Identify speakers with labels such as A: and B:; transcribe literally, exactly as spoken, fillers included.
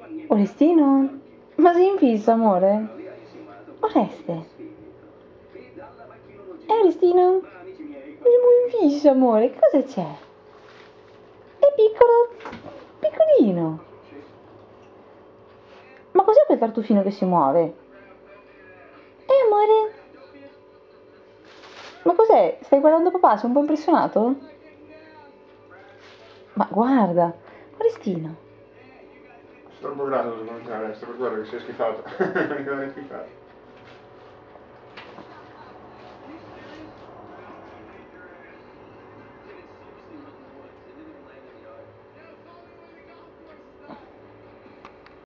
A: Orestino? Ma sei in fissa, amore? Oreste? Eh, Orestino? Siamo in fissa, amore, che cosa c'è? È piccolo, piccolino. Ma cos'è quel tartufino che si muove? Eh, amore? Ma cos'è? Stai guardando papà? Sei un po' impressionato? Ma guarda, Orestino.
B: Sto un po' grasso, non c'è, per guarda che sei schifato.